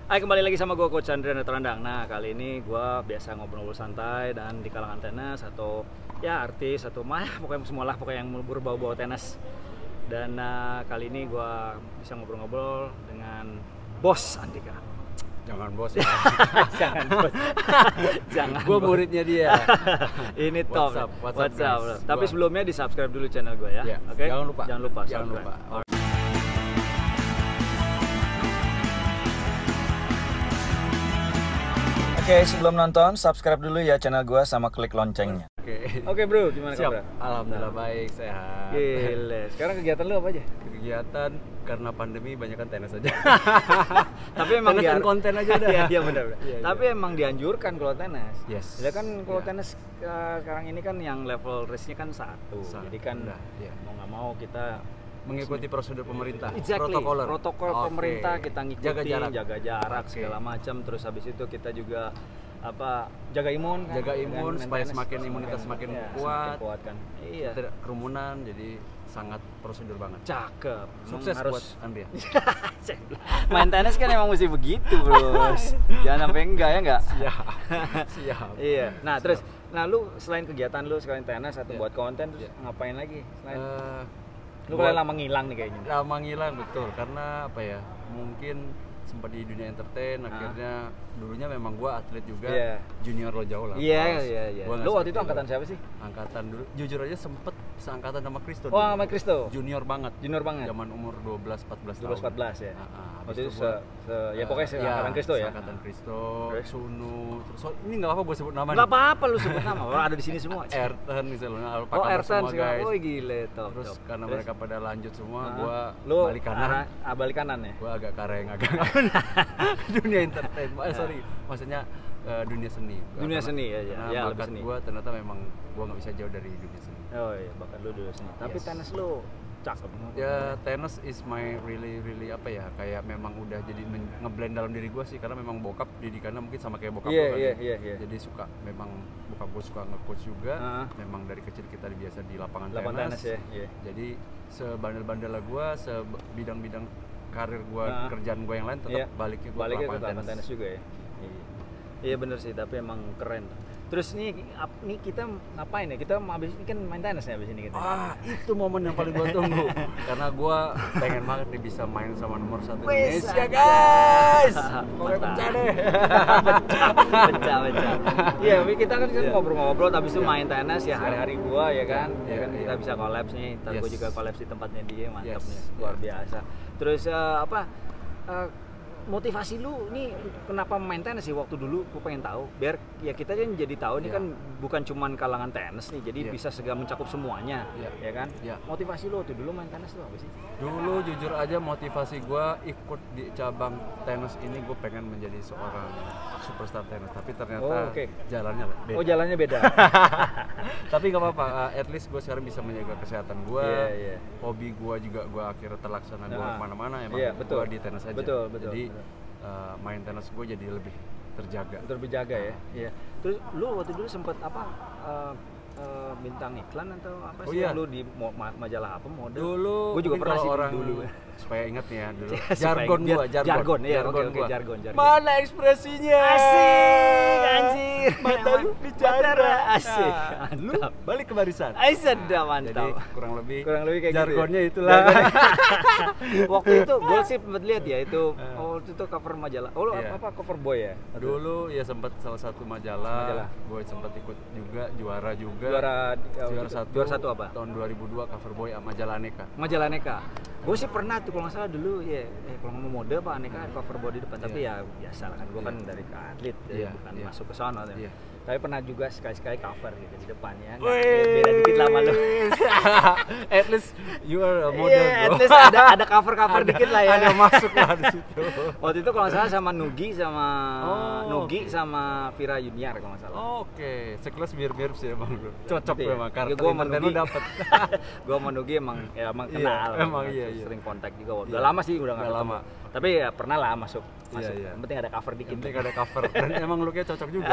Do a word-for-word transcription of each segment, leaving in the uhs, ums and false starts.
Hai, kembali lagi sama gue Coach Andrian Terandang. Nah, kali ini gue biasa ngobrol-ngobrol santai dan di kalangan tenis atau ya artis atau mah pokoknya semualah pokoknya yang berbau-bau tenis. Dan uh, kali ini gue bisa ngobrol-ngobrol dengan Bos Andika. Jangan bos ya. Jangan bos. Jangan. Gue muridnya dia. Ini top. WhatsApp, WhatsApp, WhatsApp. guys. Tapi Gua. sebelumnya di subscribe dulu channel gue ya. Ya, Oke. jangan lupa. Jangan lupa. Jangan subscribe. lupa. Oke, sebelum nonton subscribe dulu ya channel gue sama klik loncengnya. Oke. Oke bro, gimana Siap. kabar? Alhamdulillah baik, sehat. Gile. Sekarang kegiatan lu apa aja? Kegiatan karena pandemi banyak kan tenis aja. Tapi emang tenis dan konten aja udah. Iya, iya benar. Iya, Tapi iya. emang dianjurkan kalau tenis. Yes. Ya kan kalau Iya. tenis uh, sekarang ini kan yang level risknya kan satu. Satu, Jadi kan udah, iya. mau nggak mau kita Mengikuti prosedur pemerintah. exactly. Protokoler. Protokol Oke. pemerintah kita ngikutin, Jaga jarak. jaga jarak Oke. segala macam. Terus habis itu kita juga apa jaga imun kan? Jaga imun Dan supaya tenis semakin imunitas semakin ya, kuat. semakin kuat kan. Iya. Tidak kerumunan, jadi sangat prosedur banget. Cakep. Emang Sukses harus buat Andrea. main tenis kan emang mesti begitu, Bros. Jangan sampai enggak ya enggak? Siap. Siap. Iya. Nah, Siap. terus nah lu selain kegiatan lu selain tenis atau Iya. buat konten terus Iya. ngapain lagi? Selain Eh, lu buat- kalau lama ngilang nih kayaknya. lama ngilang betul, karena apa ya, mungkin sempat di dunia entertain, Ah. akhirnya dulunya memang gua atlet juga, Iya. junior lo jauh lah. Iya, Terus iya, iya. gua nggak Lu waktu itu seperti angkatan lo. siapa sih? Angkatan dulu, jujur aja sempet seangkatan sama Kristo. Oh, dulu. sama Kristo. Junior banget. Junior banget. Zaman umur dua belas empat belas tahun. dua belas empat belas ya. Ah, ah, habis Waktu itu se, gua- se- ya pokoknya Eh, angkatan Kristo ya. Angkatan Kristo, Terus? Sunu, terus oh, ini nggak apa-apa gue sebut nama. Enggak nih. apa-apa lu sebut nama. Orang ada di sini semua. Ayrton misalnya, apa Oh, kabar Ayrton semua segala. guys. Oh, gile top. Terus top. karena Terus? mereka pada lanjut semua, Ah. gua lu balik kanan. arah- ah, balik kanan ya. Gua agak kareng agak dunia entertain eh, sorry maksudnya eh, dunia seni. Gua Dunia karena- seni, ya, ya. karena Ya, lebih bakat seni. gua ternyata memang gua nggak bisa jauh dari dunia seni. Oh iya, bahkan lu dulu sini. Tapi Yes. tenis lu cakep. Ya tenis is my really really apa ya, kayak memang udah jadi men- ngeblend dalam diri gua sih, karena memang bokap didikannya mungkin sama kayak bokap Iya, gua kan iya, ya. iya, iya. Jadi suka, memang bokap gua suka nge-coach juga. Ah. Memang dari kecil kita biasa di lapangan, Lapangan tenis ya. Iya. Jadi sebandel-bandel gua, sebidang-bidang karir gua, Ah. kerjaan gua yang lain tetap Iya. baliknya gua Baliknya ke ke lapangan lapangan tenis juga ya. Iya. Iya bener sih, tapi emang keren. Terus nih, ap- nih kita ngapain ya? Kita habis ini kan main tenis ya habis ini kita. Ah, itu momen yang paling gua tunggu. Karena gua pengen banget nih bisa main sama nomor satu Wes, Indonesia, anjay. guys. Pokoknya Mantap. pecah deh. pecah, pecah, pecah. Iya, tapi kita kan kan Iya. ngobrol-ngobrol, habis itu Iya. main tenis ya hari-hari gua ya kan. Iya, Ya kan iya. kita bisa collabs nih. Ntar gua Yes. juga collabs di tempatnya dia, mantap Yes. nih, luar Iya. biasa. Terus eh, apa? eh, motivasi lu nih kenapa main tenis sih waktu dulu? Gua pengen tahu. Biar ya kita kan jadi tahu ini Iya. kan bukan cuman kalangan tenis nih, jadi Iya. bisa segala mencakup semuanya, Iya. ya kan? Iya. Motivasi lu waktu dulu main tenis tuh apa sih? Dulu jujur aja motivasi gua ikut di cabang tenis ini, gua pengen menjadi seorang superstar tenis, tapi ternyata Oh, oke. jalannya beda. Oh, jalannya beda. Tapi nggak apa-apa, uh, at least gue sekarang bisa menjaga kesehatan gue. Iya, iya. Hobi gue juga gue akhirnya terlaksana, gue Nah, kemana-mana emang iya, betul. gue di tenis aja. Betul, betul, Jadi betul. uh, main tenis gue jadi lebih terjaga. Untuk berjaga ya. Iya. Terus lu waktu dulu sempat apa eh, eh, bintang iklan atau apa Oh sih? iya. Lu di mo- ma- majalah apa mode? Dulu Gua juga mungkin pernah kalau sih orang dulu. supaya inget nih ya dulu. Supaya jargon biar- gue, jargon. jargon, iya, oke, oke, gua. jargon, jargon. Mana ekspresinya? Asik, anjir. Mata lu bicara. Bicara, asik. Nah, lu Mantap. balik ke barisan. Asik, sedap, mantap. Jadi kurang lebih Kurang lebih kayak jargonnya gitu ya? itulah. Waktu itu gue sih sempat lihat ya itu Eh. oh, waktu itu cover majalah. Oh, lu Iya. apa cover boy ya? Dulu ya sempat salah satu majalah, Majalah. gue sempat ikut juga, juara juga. Juara juara satu, juara satu apa? Tahun dua ribu dua cover boy sama majalah Aneka. Majalah Aneka. Gue sih pernah tuh kalau nggak salah dulu ya, eh kalau ngomong mode Pak Aneka cover boy di depan, tapi ya biasa lah kan gue kan Iya. dari atlet jadi Iya, bukan iya. masuk ke sana. ya. Iya. Tapi pernah juga sekali-sekali cover gitu di depannya. Nggak, Wih. beda dikit lama lu. At least you are a model, Iya, at bro. least ada ada cover-cover Ada- dikit lah ya. Ada masuk lah di situ. Waktu itu kalau nggak salah sama Nugi sama Oh, Nugi oke. sama Vira Yuniar kalau nggak salah. Oke, sekelas mirip-mirip sih emang bro. Cocok Gitu ya? memang Ya, karakter gua sama internet lu Nugi. dapet. Gue sama Nugi emang ya emang Iya, kenal. emang Terus iya, iya. Sering kontak juga. Udah Iya. lama sih udah nggak Udah ketemu. lama. Tapi ya pernah lah masuk. Iya, masuk. iya. Yang penting ada cover dikit. Yang penting ada cover dan emang looknya cocok juga.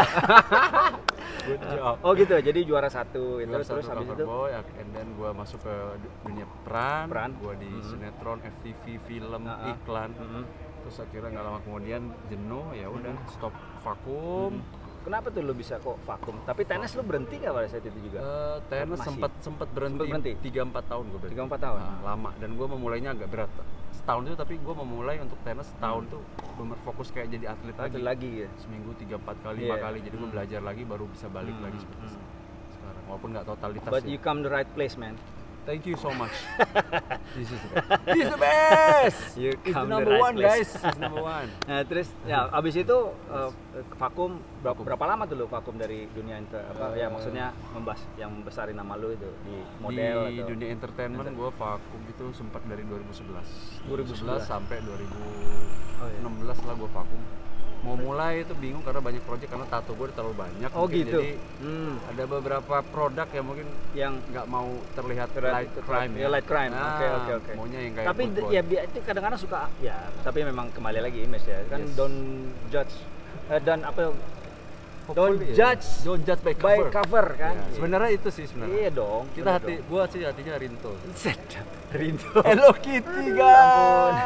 Good job. Oh gitu, jadi juara satu itu Juara terus satu habis cover itu boy, and then gue masuk ke du- dunia peran, Peran. gue di Mhm. sinetron, F T V, film, Ah, ah. iklan. Mhm. Terus akhirnya nggak lama kemudian jenuh, ya udah stop vakum. Hmm. Kenapa tuh lu bisa kok vakum? Tapi tenis lu berhenti nggak pada saat itu juga? Uh, tenis Masih? sempat sempat berhenti, Sempet berhenti? tiga empat tahun gue berhenti. tiga empat tahun? Nah, lama, dan gue memulainya agak berat. Setahun itu, tapi gue memulai untuk tenis setahun tuh bener fokus kayak jadi atlet lagi. Atlet lagi ya? Seminggu tiga empat kali, Iya. lima kali, jadi gue Hmm. belajar lagi baru bisa balik Hmm. lagi seperti Hmm. sekarang. Walaupun nggak totalitas But ya. you come the right place, man. Thank you so much. This is the best. This is the best. You It's the come the number right one, place. guys. It's number one. Nah terus ya abis itu uh, vakum berapa, Vakum. berapa lama tuh lu vakum dari dunia inter, apa ya Uh, maksudnya membas yang besarin nama lu itu di model Di atau dunia entertainment gue vakum itu sempat dari dua ribu sebelas. dua ribu sebelas sampai dua ribu Oh, iya. enam belas lah gue vakum. Mau mulai itu bingung karena banyak project, karena tato gue terlalu banyak. Oh mungkin. gitu. Jadi Hmm. ada beberapa produk yang mungkin Yang nggak mau terlihat Terlihat- light terlihat- crime ya, light crime. Nah, Oke, oke, oke. maunya yang kayak tapi good d- boy. ya bi- itu kadang-kadang suka ya tapi memang kembali lagi image ya kan Yes. don't judge eh, don't apa don't Hopefully, ya. judge Don't judge by by cover. cover kan. Ya, sebenarnya itu sih sebenarnya. Iya dong. Kita bener hati, dong. gua sih hatinya Rinto. Sedap. Rinto. Hello Kitty guys.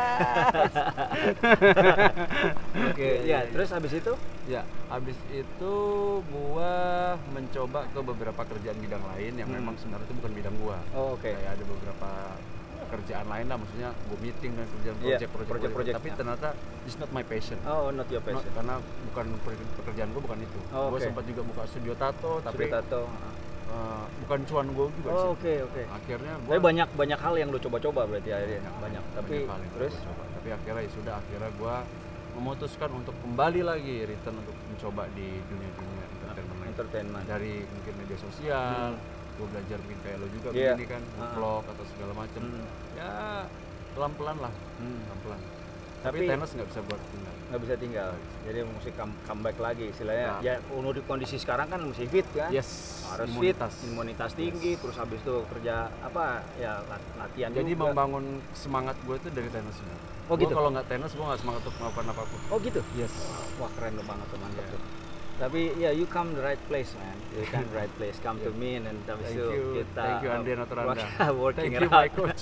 Oke, ya terus habis itu Ya, habis itu gua mencoba ke beberapa kerjaan bidang lain yang Hmm. memang sebenarnya itu bukan bidang gua. oh, oke. Kayak ada beberapa kerjaan lain lah, maksudnya gua meeting dan kerjaan Iya, project project, project-project, tapi ya. ternyata it's not my passion. Oh, not your No, passion. karena bukan per- pekerjaan gua bukan itu. Oh, Gua oke. sempat juga buka studio tato, tapi Sudah tato. uh, bukan cuan gua juga sih. Oh, oke, oke. Akhirnya gua Tapi banyak banyak hal yang lu coba-coba berarti akhirnya banyak. Tapi banyak hal yang terus gua coba. Tapi akhirnya ya sudah, akhirnya gua memutuskan untuk kembali lagi return untuk mencoba di dunia-dunia entertainment lain. entertainment. Dari mungkin media sosial, gue belajar mungkin kayak lo juga Iya. begini kan, Ah. vlog atau segala macam. Hmm. Ya pelan-pelan lah, Hmm. pelan-pelan. Tapi, Tapi- tenis nggak bisa buat tinggal. Nggak bisa tinggal. Jadi mesti come, comeback lagi istilahnya. Nah. Ya menurut kondisi sekarang kan mesti fit kan. Yes, Harus imunitas. fit, imunitas tinggi, terus habis itu kerja apa ya lat- latihan Jadi juga. membangun semangat gue itu dari tenis sebenarnya. Oh, Gua gitu? kalau nggak tenis gue nggak semangat untuk melakukan apapun. Oh gitu. Yes. Wah keren lo banget tuh mantap Yeah. tuh. Tapi ya you come the right place man. You come the right place. Come to Yeah. me and habis Thank itu you, kita thank you Andre Notoranda. work- working Thank you it out. my coach.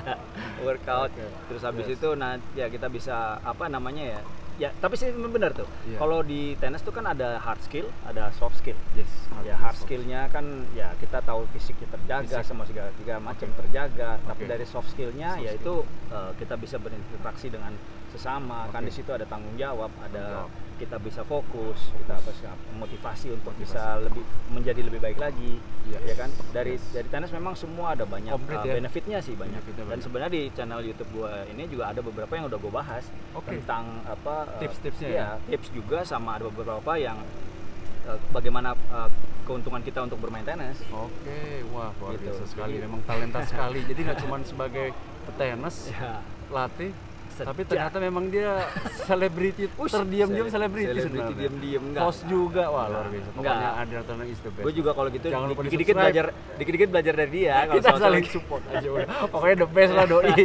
Workout. Okay. Terus habis Yes. itu nah ya kita bisa apa namanya ya? Ya tapi sih benar tuh. Yeah. Kalau di tenis tuh kan ada hard skill, ada soft skill. Yes. Ya hard skillnya kan ya kita tahu fisiknya terjaga, Fisik. sama segala tiga macam terjaga. Tapi Oke. dari soft skillnya Soft yaitu uh, kita bisa berinteraksi dengan sesama. Kan di Oke. situ ada tanggung jawab, ada Tanggung jawab. kita bisa fokus, kita apa sih, motivasi untuk Motivasi. bisa lebih menjadi lebih baik lagi. Yes. Ya kan dari Yes. dari tenis memang semua ada banyak Komplit uh, ya. benefitnya sih banyak. Benefitnya Dan banyak. sebenarnya di channel YouTube gua ini juga ada beberapa yang udah gua bahas Oke. tentang apa uh, Tips-tipsnya ya, ya? tips juga sama ada beberapa yang uh, bagaimana uh, keuntungan kita untuk bermain tenis. Oke, wah luar Gitu. biasa sekali, Jadi- memang talenta sekali. Jadi nggak cuma sebagai petenis, Ya. pelatih, Sejak- tapi ternyata memang dia selebriti, terdiam-diam Sele- selebriti selebriti sebenarnya. diam-diam, enggak, Host juga, wah enggak. luar biasa. Enggak. Pokoknya Adrian Notoranda is the best. Gue juga kalau gitu Jangan lupa dikit-dikit di-subscribe. belajar dikit-dikit belajar dari dia kalau Kita soal saling soal- support aja udah. Pokoknya the best lah doi.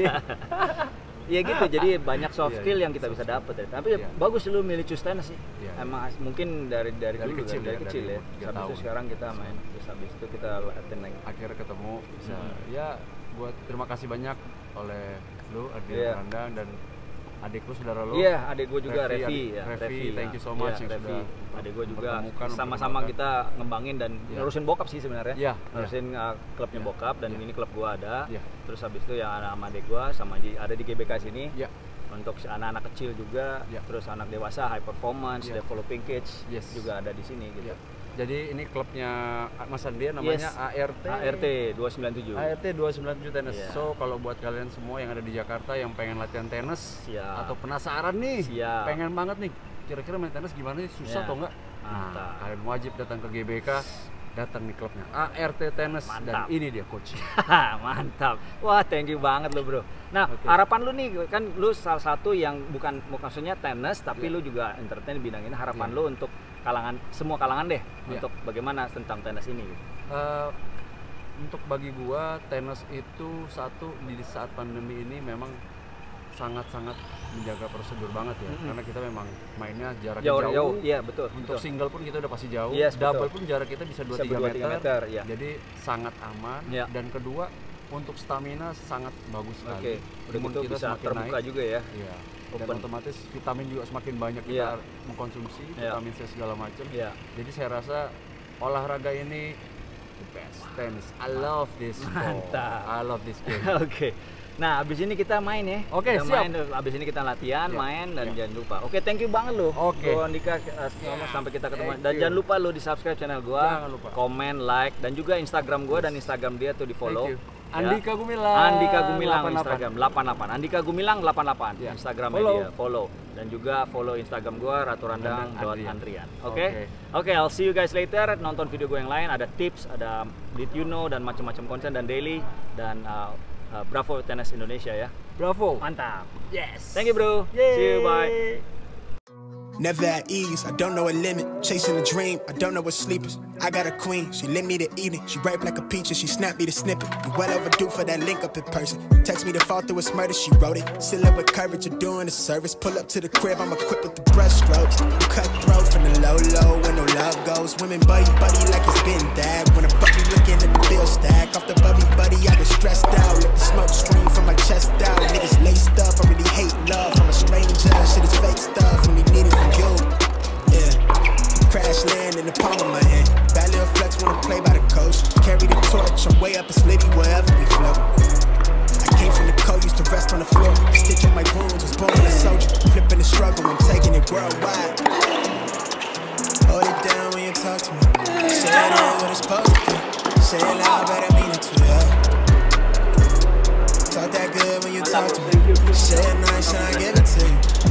Iya gitu, jadi banyak soft Iya, skill iya, yang kita soft bisa skill. dapat ya. Tapi Iya. bagus lu milih choose tenis sih. Iya. Emang as- mungkin dari dari, Dari dulu kecil kan, dari ya, kecil dari ya. tiga Habis itu tahun. sekarang kita main, terus habis itu kita latihan lagi. Akhirnya ketemu, bisa. Hmm. Ya, buat terima kasih banyak oleh lu Adrian Iya. Notoranda dan adik lu, saudara lu. Iya, adik gue juga Revi, Revi, adik- ya. Revi, thank ya. you so much Iya, yang Revi. sudah Adik gue juga mempertemukan, sama-sama memperkenalkan. kita ngembangin dan Iya. nerusin bokap sih sebenarnya. Iya, Nerusin uh, klubnya Iya. bokap dan Iya. ini klub gua ada. Iya. Terus habis itu yang ada sama adik gua sama di ada di G B K sini. Ya, Untuk si anak-anak kecil juga, Iya. terus anak dewasa high performance, Iya. developing kids Yes. juga ada di sini gitu. ya. Jadi ini klubnya Mas Andrian namanya Yes. A R T. A R T dua sembilan tujuh. A R T dua sembilan tujuh Tenis. Iya. So kalau buat kalian semua yang ada di Jakarta yang pengen latihan tenis Siap. atau penasaran nih, Siap. pengen banget nih, kira-kira main tenis gimana sih, susah Iya. atau enggak? Mantap. Nah, kalian wajib datang ke G B K, datang di klubnya A R T Tenis dan Mantap. ini dia coach. Mantap. Wah, thank you banget lo, Bro. Nah, Oke. harapan lu nih kan lu salah satu yang bukan maksudnya tenis tapi Iya. lu juga entertain di bidang ini. Harapan Iya. lu untuk kalangan semua kalangan deh Iya. untuk bagaimana tentang tenis ini gitu. Eh, untuk bagi gua tenis itu satu di saat pandemi ini memang sangat-sangat menjaga prosedur banget ya, Mm-mm. karena kita memang mainnya jaraknya Jauh jauh, jauh. Iya, betul. untuk betul. single pun kita udah pasti jauh, Yes, double betul. pun jarak kita bisa dua Bisa tiga berdua, tiga meter, meter, iya. jadi sangat aman. Iya. Dan kedua untuk stamina sangat bagus sekali. Oke, udah Imun gitu kita bisa semakin terbuka naik. juga ya. Iya. dan Open. otomatis vitamin juga semakin banyak Iya. kita mengkonsumsi, Iya. vitamin C segala macam. Iya. Jadi saya rasa olahraga ini the best tennis. I love this sport. Mantap. I love this game. Oke. Nah, abis ini kita main ya. Oke, Kita siap. main, abis ini kita latihan, Iya, main, dan iya. jangan lupa. Oke, thank you banget lo. Oke. Bro Andika, uh, ngomong sampai kita ketemu. Thank Dan you. jangan lupa lo di subscribe channel gua, Jangan lupa. komen, like, dan juga Instagram gua dan Instagram dia tuh di follow. Thank you. Ya. Andika Gumilang. Andika Gumilang delapan delapan. Instagram delapan delapan. Andika Gumilang delapan delapan. Ya. Instagram Follow. dia, follow. Dan juga follow Instagram gua raturandang dot Andrian. andrian. Oke. Oke? Oke, I'll see you guys later. Nonton video gue yang lain, ada tips, ada did you know, dan macam-macam konten, dan daily, dan uh, uh, Bravo Tennis Indonesia ya. Bravo. Mantap. Yes. Thank you, bro. Yay. See you, bye. Never at ease, I don't know a limit. Chasing a dream, I don't know what sleepers. I got a queen, she lit me to eat it. She ripe like a peach and she snapped me to snippet. You well overdue for that link up in person. Text me to fall through its murder, she wrote it. Still up with courage, you're doing a service. Pull up to the crib, I'm equipped with the brush strokes. Cutthroat from the low low, where no love goes. Women buddy buddy like it's been that. When a buddy looking at the bill stack. Off the bubby buddy, I get stressed out. Let the smoke stream from my chest out. Niggas laced up, I really hate love. From a stranger, shit is fake stuff. When we need it from you. Yeah, crash land in the palm of my hand. Bad little flex wanna play by the coast. Carry the torch, I'm way up a slitty wherever we float. I came from the cold, used to rest on the floor. Stitch up my wounds, was born a soldier. Flipping the struggle, I'm taking it worldwide. Hold it down when you talk to me. Say it ain't what it's supposed to be. Say it loud, but I mean it too, yeah. Talk that good when you talk to me. Say it nice and I give it to you.